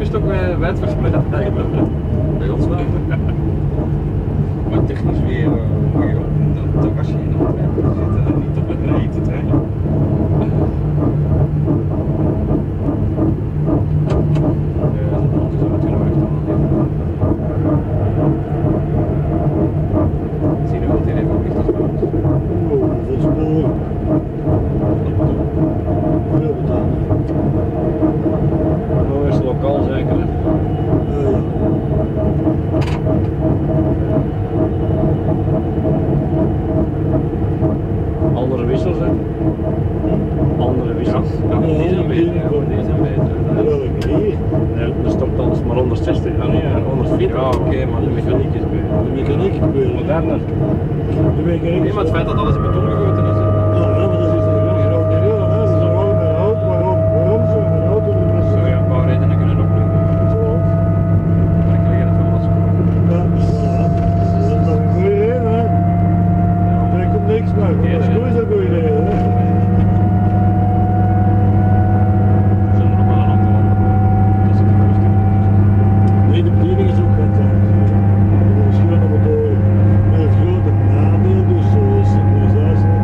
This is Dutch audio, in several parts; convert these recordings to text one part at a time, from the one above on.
is toch wijdverspreid eigenlijk. Bij ons wel. Maar technisch weer, dan was je in Antwerpen zitten en niet op een rij te treinen. Zie je wel, die heeft ook echt iets gemaakt. Vol sporen. Veel betaald. Nou is het lokaal zeker, hè? Ja. Andere wissels, hè? Andere wissels. Ja, die zijn beter. Ja, die zijn beter. Welke hier? Nee, er stopt alles maar 160. Ah nee, 140. Ja, oké, maar de mechaniek is beter. De mechaniek gebeurt. Moderner. De mechaniek. Nee, maar het feit dat alles in beton gegoten is. Hè. Ja, maar dat is een groot deel. Dat is gewoon een hout, waarom zo? Een auto met Zou je een paar redenen kunnen opnoemen. Maar ik leer het wel als goed. Ja, dat is toch een goede reden, hè? Er komt niks meer. Dat is goed, een goede reden, hè? Zullen we nog wel een aantal anderen? Dat is het rustig. Nee, de bediening is ook fantastisch. Verschillende motoren. Met het grote nadeel, dus signalisatie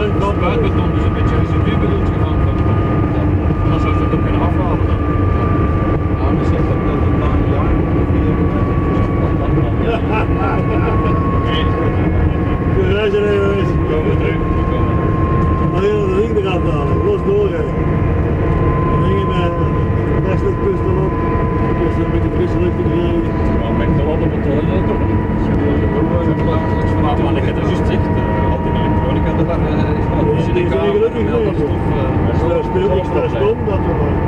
wel buitenbeton, dus een beetje residu bedoelt je van. Dan zou je het ook kunnen afhalen dan. Nou, we zeggen dat het na een jaar Wij zijn even geweest. We komen terug, we komen terug. Alleen aan de linkerkant halen, los doorrijden. Dan ging je met de Westlandkust erop. Dus een beetje frisse lucht in de regen. Ja, met de ladder op het toilet toch? Maar ik heb het juist gezegd, altijd elektronica, dat is wel Die zijn niet gelukkig mee. Ik sta stom dat we maar.